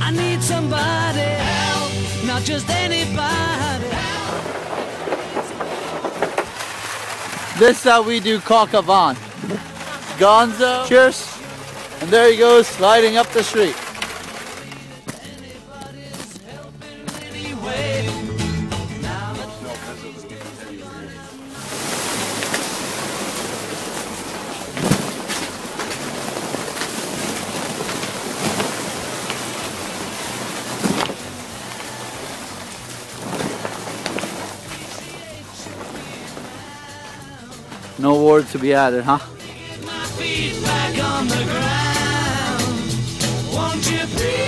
I need somebody help, not just anybody. This is how we do coq au vent. Gonzo, cheers, and there he goes sliding up the street. No word to be added, huh? My feet back on the ground. Won't you please?